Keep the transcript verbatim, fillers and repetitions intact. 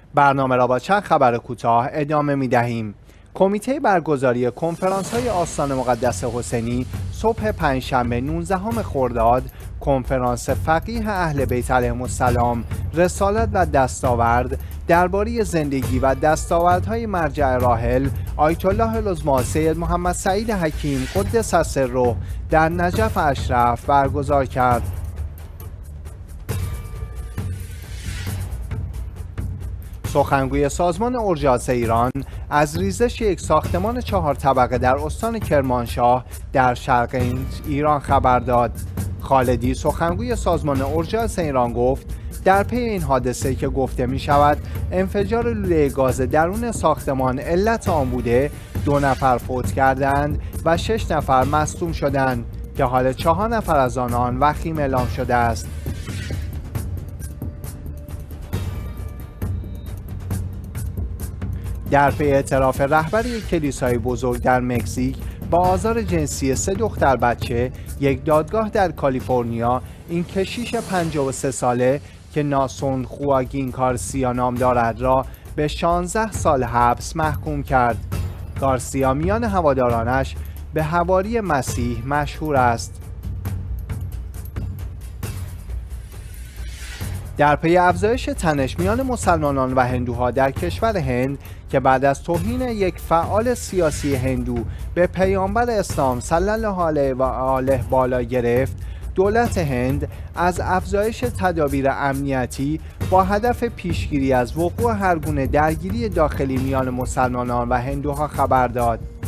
برنامه را با چند خبر کوتاه ادامه می دهیم. کمیته برگزاری کنفرانس‌های آستان مقدس حسینی صبح پنجشنبه نوزدهم خرداد کنفرانس فقیه اهل بیت علیهم السلام رسالت و دستاورد درباره زندگی و دستاوردهای مرجع راحل آیت الله العظمی سید محمد سعید حکیم قدس سره در نجف اشرف برگزار کرد. سخنگوی سازمان اورژانس ایران از ریزش یک ساختمان چهار طبقه در استان کرمانشاه در شرق ایران خبر داد. خالدی سخنگوی سازمان اورژانس ایران گفت در پی این حادثه که گفته می شود انفجار لوله گاز درون ساختمان علت آن بوده، دو نفر فوت کردند و شش نفر مصدوم شدند که حال چهار نفر از آنان وخیم اعلام شده است. در پی اعتراف رهبر یک کلیسای بزرگ در مکزیک با آزار جنسی سه دختر بچه، یک دادگاه در کالیفرنیا این کشیش پنجاه و سه ساله که ناسون خواگین گارسیا نام دارد را به شانزده سال حبس محکوم کرد. گارسیا میان هوادارانش به حواری مسیح مشهور است. در پی افزایش تنش میان مسلمانان و هندوها در کشور هند که بعد از توهین یک فعال سیاسی هندو به پیامبر اسلام صلی الله علیه و آله بالا گرفت، دولت هند از افزایش تدابیر امنیتی با هدف پیشگیری از وقوع هرگونه درگیری داخلی میان مسلمانان و هندوها خبر داد.